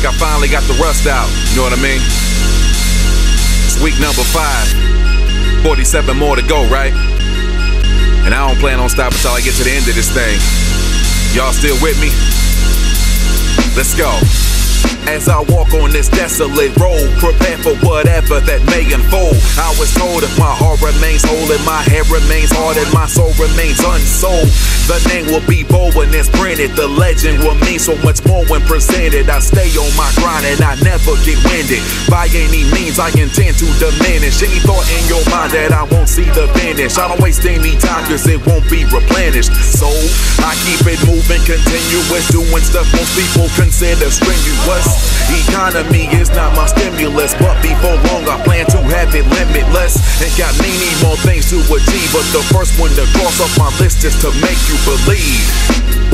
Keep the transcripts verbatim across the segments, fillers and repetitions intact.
like I finally got the rust out, you know what I mean? It's week number five, forty-seven more to go, right? And I don't plan on stopping till I get to the end of this thing. Y'all still with me? Let's go. As I walk on this desolate road, prepare for whatever that may unfold. I was told if my heart remains whole and my head remains hard and my soul remains unsold, the name will be bold when it's printed. The legend will mean so much more when presented. I stay on my grind and I never get winded. By any means I intend to diminish any thought in your mind that I won't see the finish. I don't waste any time cause it won't be replenished. So I keep it moving, continuous, doing stuff most people consider strenuous. Economy is not my stimulus, but before long I plan to have it limitless. And got many more things to achieve, but the first one to cross off my list is to make you believe.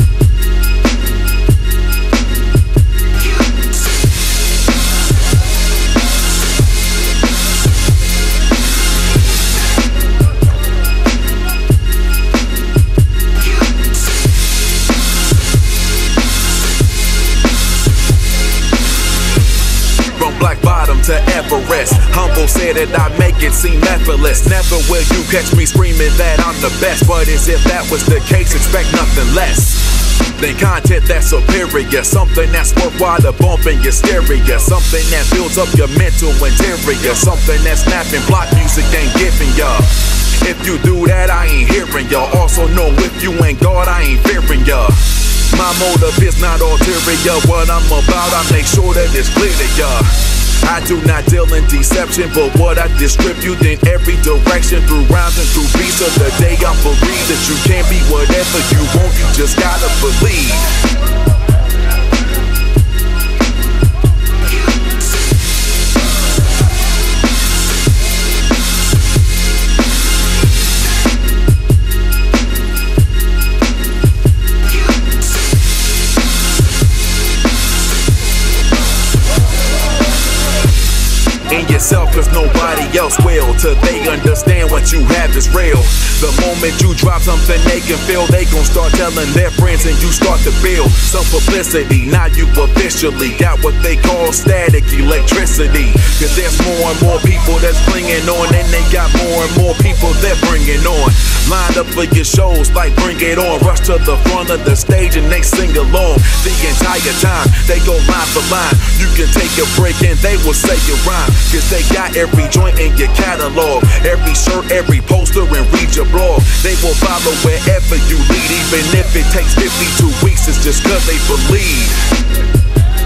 Black bottom to Everest, humble said that I make it seem effortless. Never will you catch me screaming that I'm the best, but as if that was the case, expect nothing less than content that's superior, something that's worthwhile to bump in your stereo, something that builds up your mental interior, something that snapping block music ain't giving ya. If you do that, I ain't hearing ya. Also know if you ain't God, I ain't fearing ya. My motive is not ulterior. What I'm about, I make sure that it's clear to ya. I do not deal in deception, but what I distribute in every direction, through rhymes and through beats. Of the day I'm bereaved that you can't be whatever you want, you just gotta believe. In yourself, cause nobody else will, till they understand what you have is real. The moment you drop something they can feel, they gon' start telling their friends and you start to build some publicity. Now you officially got what they call static electricity, cause there's more and more people that's clinging on, and they got more and more people they're bringing on. Lined up for your shows like Bring It On, rush to the front of the stage and they sing along. The entire time they go line for line, you can take a break and they will say your rhyme, cause they got every joint in your catalog, every shirt, every poster, and read your blog. They will follow wherever you lead, even if it takes fifty-two weeks, it's just cause they believe.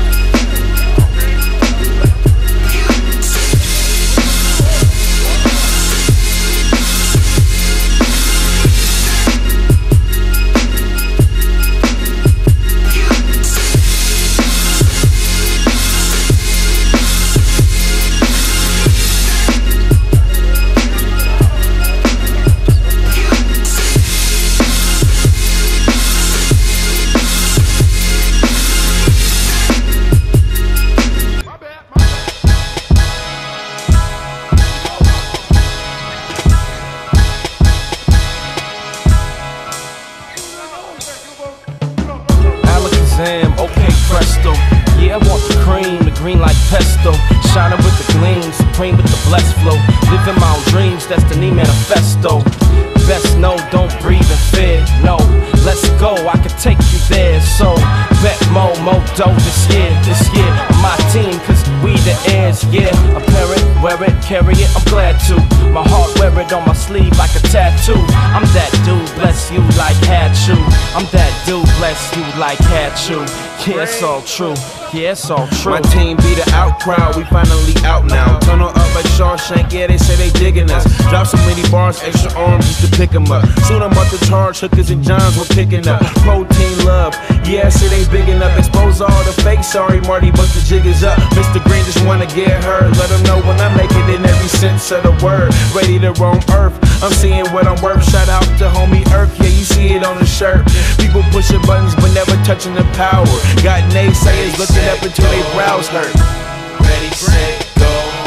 Okay, presto. Yeah, I want the cream, the green like pesto. Shining with the gleam, supreme with the blessed flow. Living my own dreams, destiny manifesto. Best know, don't breathe in fear. No, let's go, I can take you there. So, bet mo, mo dough this year, this year. On my team, cause we the heirs, yeah. A parent, wear it, carry it, I'm glad to. My heart wear it on my sleeve like a tattoo. I'm that dude, bless you like Hatchu. I'm that dude, bless you like Hatchu. Yeah, it's all true. Yeah, it's all true. My team be the out crowd, we finally out now. Turn on up like Shawshank, yeah, they say they digging us. Drop so many bars, extra arms just to pick them up. Soon I'm out the charge, hookers and johns we're picking up. Protein love, yeah, say they big enough. Expose all the fake, sorry Marty, but the jig is up. Mister Green just wanna get heard. Let them know when I make it in every sense of the word. Ready to roam earth, I'm seeing what I'm worth. Shout out to homie Earth, yeah, you see it on the shirt. People pushing buttons but never touching the power. Got naysayers looking up until they brows hurt. Ready, set, go.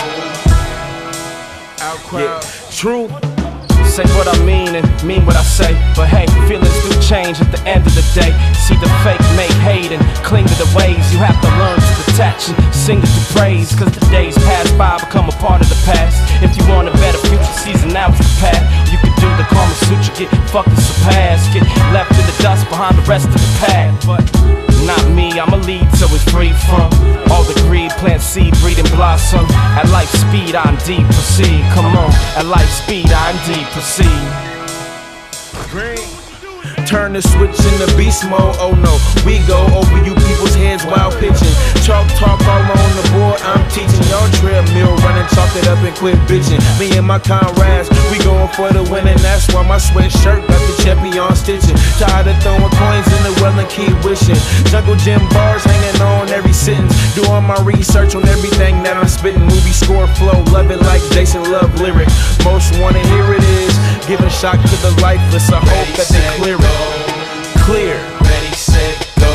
Out crowd. Yeah, true. Say what I mean and mean what I say. But hey, feelings do change at the end of the day. See the fake make hate and cling to the ways. You have to learn to detach and phrase, cause the days pass by, become a part of the past. If you want a better future season, now is the path. You can do the Karma Sutra, get fucking surpassed, get left in the dust behind the rest of the pack. But not me, I'm a lead, so it's free from all the greed, plant seed, breed and blossom. At life speed, I'm deep, proceed. Come on, at life speed, I'm deep, proceed. Green. Turn the switch into beast mode, oh no. We go over you people's heads while pitching. Chalk talk all on the board, I'm teaching. Y'all treadmill running, chalk it up and quit bitching. Me and my comrades, we going for the win, and that's why my sweatshirt got the champion stitching. Tired of throwing coins in the well and keep wishing. Jungle gym bars hanging on every sentence. Doing my research on everything that I'm spitting. Movie score flow, love it like Jason Love lyric. Most wanna hear it is giving shock to the lifeless. I hope that they clear it. Clear. Ready, set, go.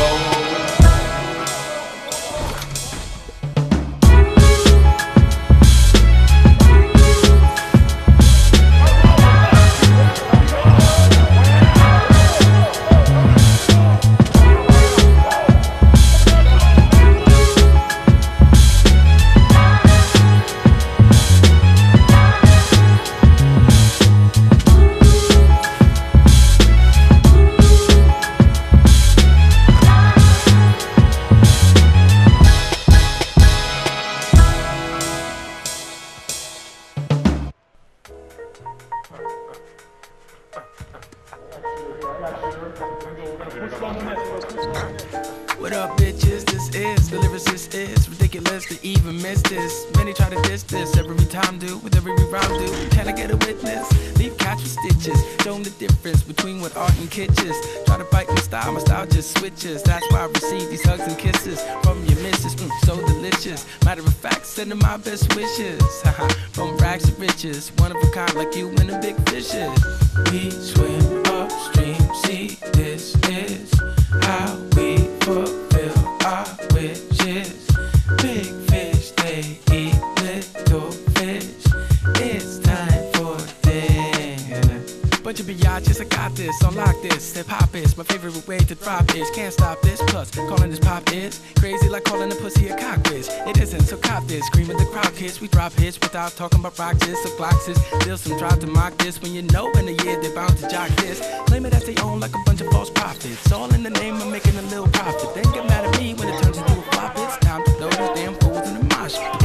What up, bitches? This is the lyricist is ridiculous to even miss this. Many try to diss this every time, do with every rhyme, do. Can I get a witness? Leave catch with stitches. Show them the difference between what art and kitschers. Try to bite my style, my style just switches. That's why I receive these hugs and kisses from your missus. Mm, so delicious. Matter of fact, sending my best wishes. From rags to riches, one of a kind like you and the big fishes. We swim upstream. See, this is how we fulfill our wishes. Big fish, they eat little fish. It's time for dinner. Bunch of biatches, I got this, unlock this. Hip hop is my favorite way to drop is. Can't stop this, plus calling this pop is crazy like calling a pussy a cock is. It isn't, so cop this. Screaming the crowd kids, we drop hits without talking about roxes or gloxes. Still some drive to mock this when you know in a year they're bound to jock this. Claim it as they own like a bunch of false prophets. All in the name of making a little profit. Then get mad at me when it turns into a flop. It's time to throw those damn fools in the mosh pit.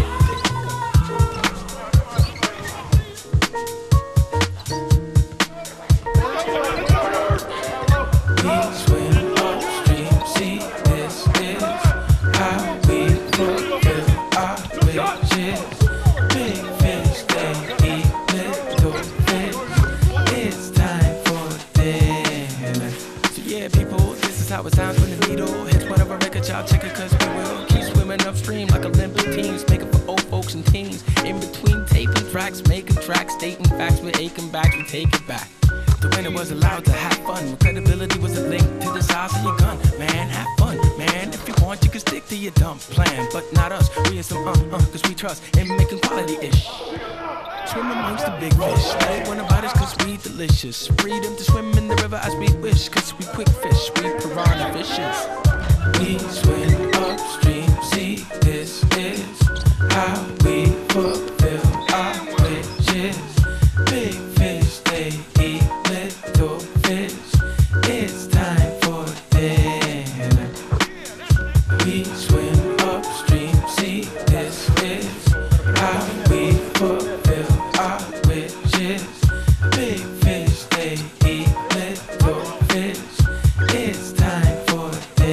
How it sounds when the needle hits whatever record y'all check it, cause we will keep swimming upstream like Olympic teams, making for old folks and teens. In between taping tracks, making tracks, stating facts, we're aching back, we take it back. The winner was allowed to have fun, when credibility was a link to the size of your gun. Man, have fun, man, if you want you can stick to your dumb plan, but not us, we in some uh, uh, cause we trust in making quality-ish. Swim amongst the big fish. They want about us cause we delicious. Freedom to swim in the river as we wish, cause we quick fish, we piranha fishes. We swim upstream, see this is how we fulfill our wishes. Big fish, they eat little fish. It's time for dinner. We swim upstream, see this is how we fulfill our wishes. Big fish, they eat little fish. It's time for dinner.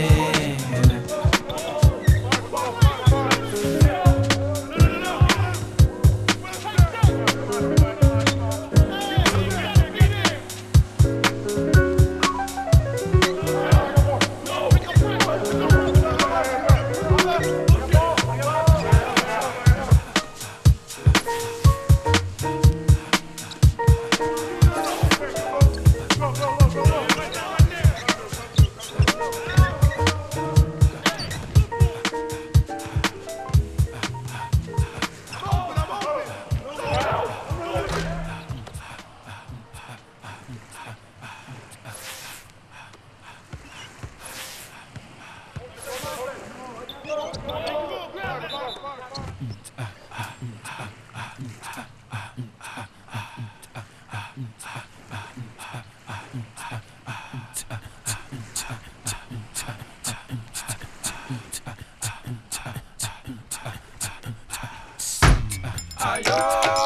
Ayo.